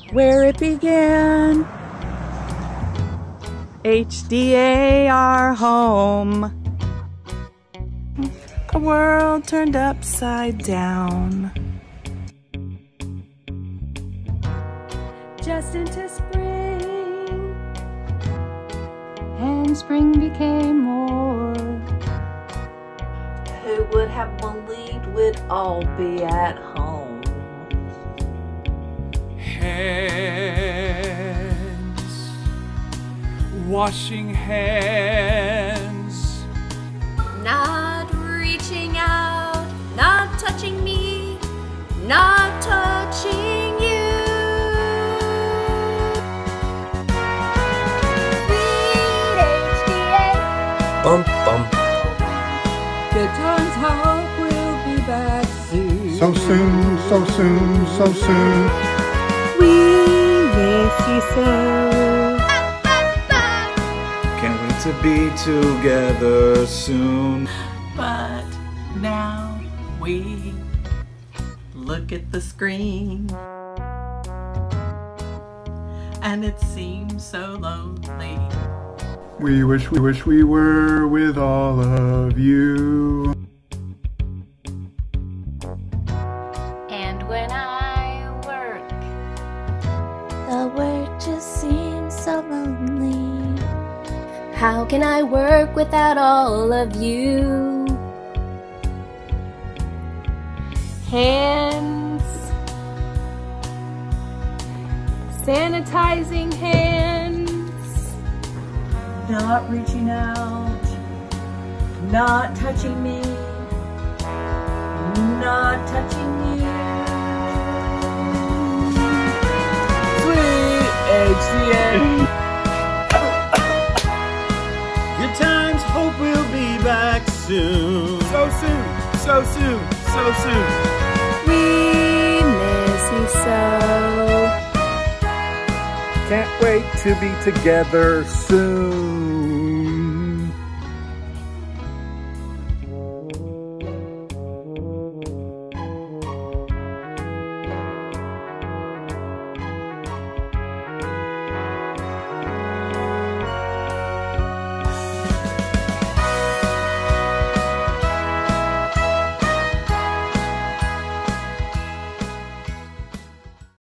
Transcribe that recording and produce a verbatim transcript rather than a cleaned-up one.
where it began. H D A, our home. A world turned upside down. Just into spring, and spring became more. Who would have believed we'd all be at home? Hands, washing hands, not reaching out, not touching me, not touching you. Sweet H D A. Bum bum. Good times, hope we'll be back soon. So soon, so soon, so soon. We miss you so. can't wait to be together soon. But now we look at the screen and it seems so lonely. We wish, we wish we were with all of you. And when I work, The work just seems so lonely. how can I work without all of you? Hands, sanitizing hands, Not reaching out, not touching me, not touching you. Sweet H D A. Good times, hope we'll be back soon. So soon, so soon, so soon. We miss you so. Can't wait to be together soon.